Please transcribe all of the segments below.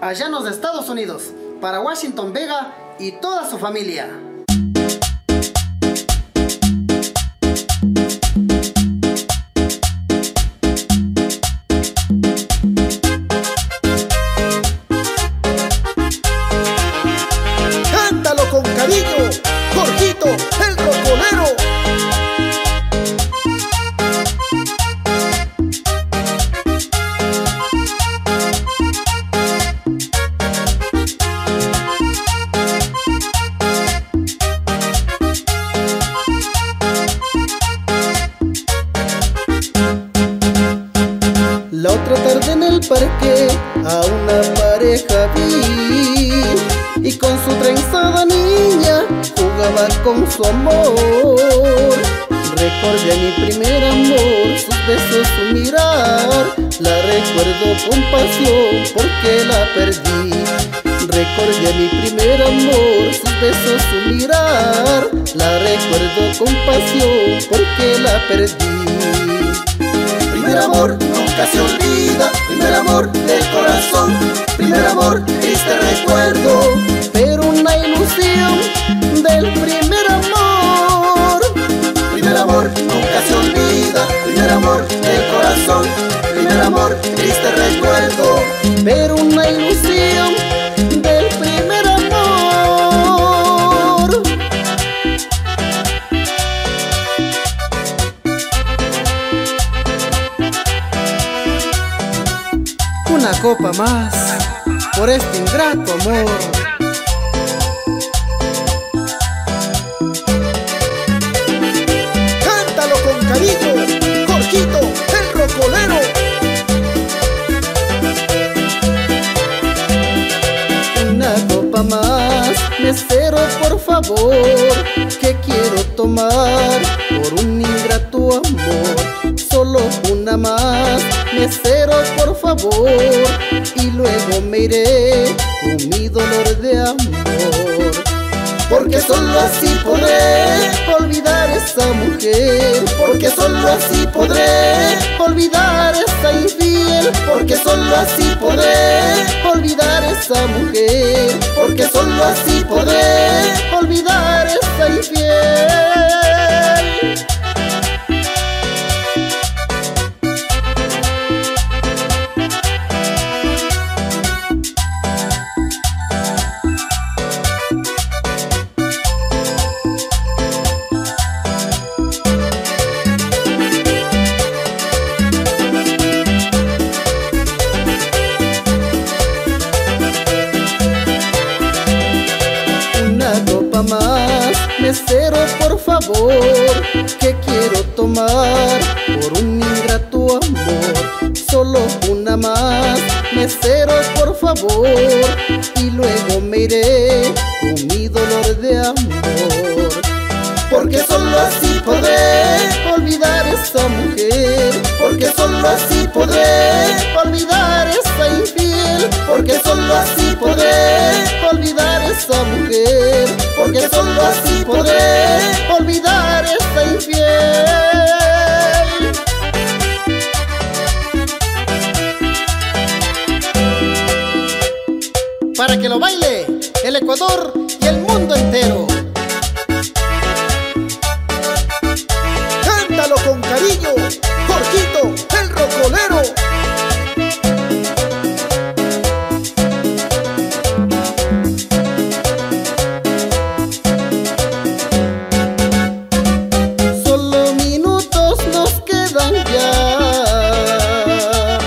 allá en los Estados Unidos, para Washington Vega y toda su familia. Cántalo con cariño, Jorgito, el rocolero. La otra tarde en el parque a una pareja vi, y con su trenzada niña jugaba con su amor. Recordé mi primer amor, sus besos, su mirar, la recuerdo con pasión porque la perdí. Recordé mi primer amor, sus besos, su mirar, la recuerdo con pasión porque la perdí. Primer amor nunca se olvida, primer amor del corazón, primer amor triste recuerdo, pero una ilusión del primer amor. primer amor nunca se olvida, primer amor del corazón, primer amor triste recuerdo, Pero una ilusión del primer amor. Una copa más por este ingrato amor. cántalo con cariño, Jorgito, el rocolero. Una copa más, mesero, por favor, que quiero tomar por un ingrato amor. Solo una más, mesero, por favor, y luego me iré con mi dolor de amor. Porque solo así podré olvidar esa mujer, porque solo así podré, olvidar esa infiel, porque solo así podré, olvidar esa mujer, porque solo así podré, olvidar esa infiel. Más, mesero, por favor, que quiero tomar por un ingrato amor. Solo una más, mesero, por favor, y luego me iré con mi dolor de amor. porque solo así podré, olvidar esa mujer, porque solo así podré, olvidar esa infiel, porque solo así podré, olvidar esa mujer, porque solo así podré, olvidar esa infiel. Para que lo baile el Ecuador y el mundo entero. cántalo con cariño, Jorgito, el rocolero. Solo minutos nos quedan ya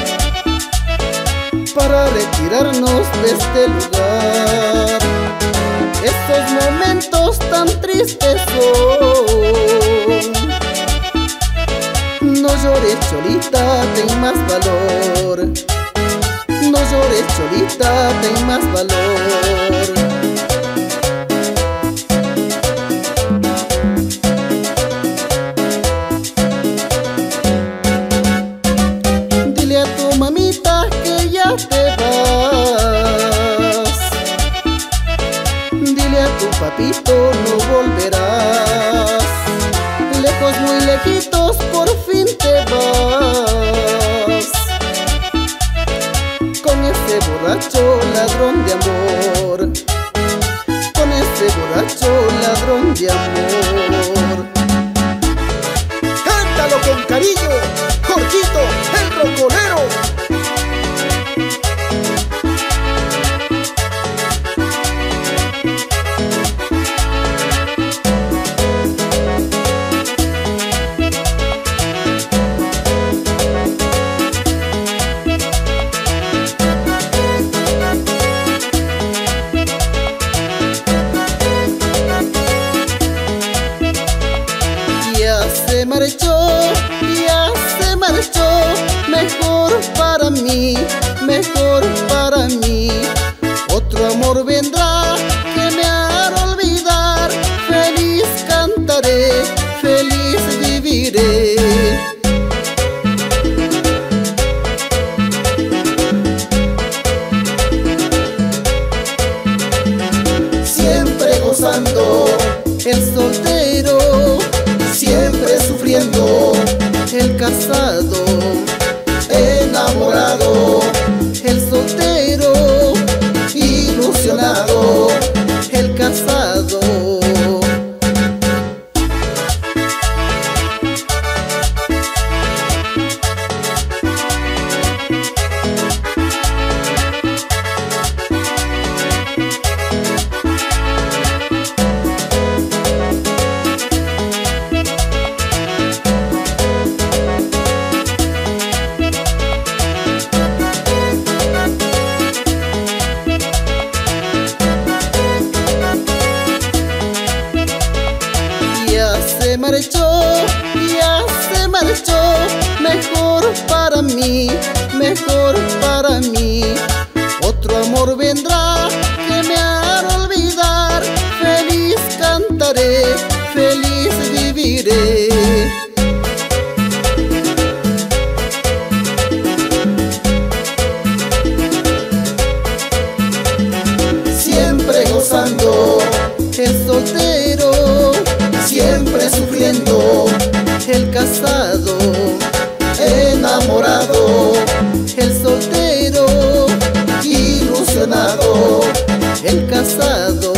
para retirarnos de este lugar. Estos momentos tan tristes son. No llores, cholita, ten más valor. No llores, cholita, ten más valor. Dile a tu mamita que ya te vas. Dile a tu papito no volverás. Lejos, muy lejitos, por fin te vas. Con ese borracho ladrón de amor. Cántalo con cariño, Jorgito, el rocolero. Se marchó, mejor para mí, mejor para mí. Otro amor vendrá que me hará olvidar. Feliz cantaré, feliz viviré. Siempre gozando, El soltero, siempre sufriendo, el casado, enamorado, el soltero, ilusionado. el casado. Ya se marchó, mejor para mí, mejor para mí. Otro amor vendrá que me hará olvidar. Feliz cantaré, feliz viviré. Siempre gozando, El soltero, siempre sufriendo, el casado, enamorado, el soltero, ilusionado. el casado.